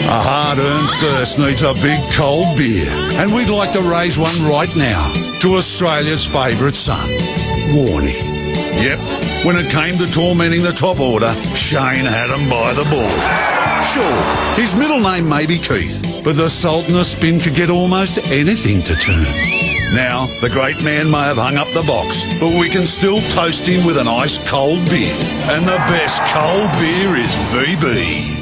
A hard-earned thirst needs a big cold beer, and we'd like to raise one right now to Australia's favourite son, Warne. Yep, when it came to tormenting the top order, Shane had him by the balls. Sure, his middle name may be Keith, but the Sultan of Spin could get almost anything to turn. Now, the great man may have hung up the box, but we can still toast him with an ice-cold beer. And the best cold beer is VB.